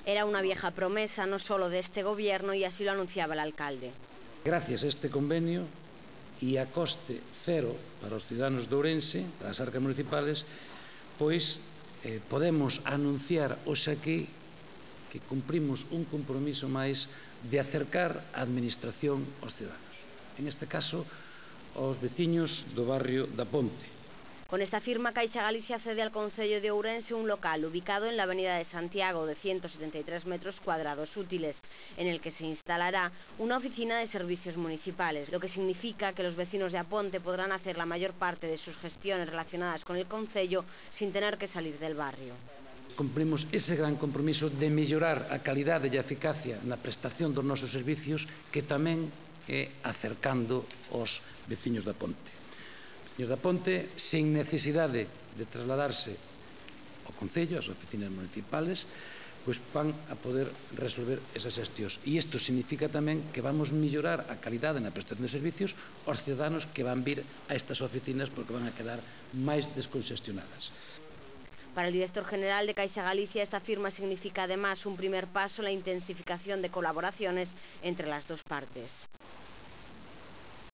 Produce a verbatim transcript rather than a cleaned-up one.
Era una vieja promesa no solo de este gobierno y así lo anunciaba el alcalde. Gracias a este convenio e a coste cero para os ciudadanos de Ourense, para as arcas municipales, pois eh, podemos anunciar hoxe aquí que cumprimos un compromiso máis de acercar a administración aos ciudadanos. En este caso, aos veciños do barrio da Ponte. Con esta firma, Caixa Galicia cede al concello de Ourense un local ubicado en la avenida de Santiago de ciento setenta y tres metros cuadrados útiles, en el que se instalará una oficina de servicios municipales, lo que significa que los vecinos de Aponte podrán hacer la mayor parte de sus gestiones relacionadas con el concello sin tener que salir del barrio. Cumprimos ese gran compromiso de mellorar a calidade e a eficacia na prestación dos nosos servicios, que tamén é acercando os veciños da Ponte. Veciños da Ponte, sen necesidade de trasladarse ao concello, ás oficinas municipales, pois van a poder resolver esas xestións. E isto significa tamén que vamos mellorar a calidade na prestación de servicios aos ciudadanos que van vir a estas oficinas, porque van a quedar máis desconxestionadas. Para el director general de Caixa Galicia, esta firma significa además un primer paso en la intensificación de colaboraciones entre las dos partes.